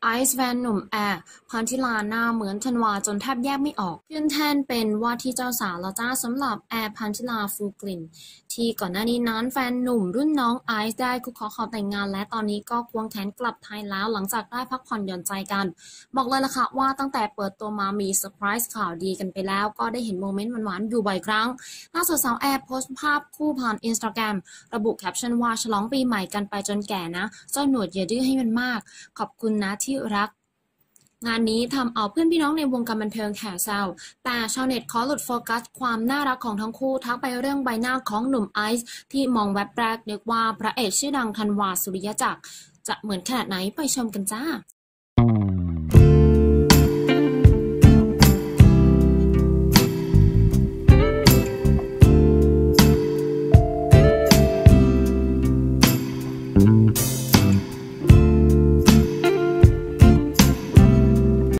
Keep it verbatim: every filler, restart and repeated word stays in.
ไอซ์แฟนหนุ่มแอร์พันธิลาหน้าเหมือนธันวาจนแทบแยกไม่ออกขึ้นแท่นเป็นว่าที่เจ้าสาวแล้วจ้าสำหรับแอร์พันธิลาฟูกลิ่นที่ก่อนหน้านี้นั้นแฟนหนุ่มรุ่นน้องไอซ์ได้คุกเข่าขอแต่งงานและตอนนี้ก็ควงแขนกลับไทยแล้วหลังจากได้พักผ่อนหย่อนใจกันบอกเลยล่ะค่ะว่าตั้งแต่เปิดตัวมามีเซอร์ไพรส์ข่าวดีกันไปแล้วก็ได้เห็นโมเมนต์หวานๆอยู่บ่อยครั้งล่าสุดสาวแอร์โพสต์ภาพคู่ผ่านอินสตาแกรมระบุแคปชั่นว่าฉลองปีใหม่กันไปจนแก่นะเจ้าหนวดอย่าดื้อให้มันมากขอบคุณนะที่รักงานนี้ทำเอาเพื่อนพี่น้องในวงการบันเทิงแห่แซวแต่ชาวเน็ตขอหลุดโฟกัสความน่ารักของทั้งคู่ทักไปเรื่องใบหน้าของหนุ่มไอซ์ที่มองแวบแรกนึกว่าพระเอกชื่อดังธันวาสุริยจักรจะเหมือนขนาดไหนไปชมกันจ้า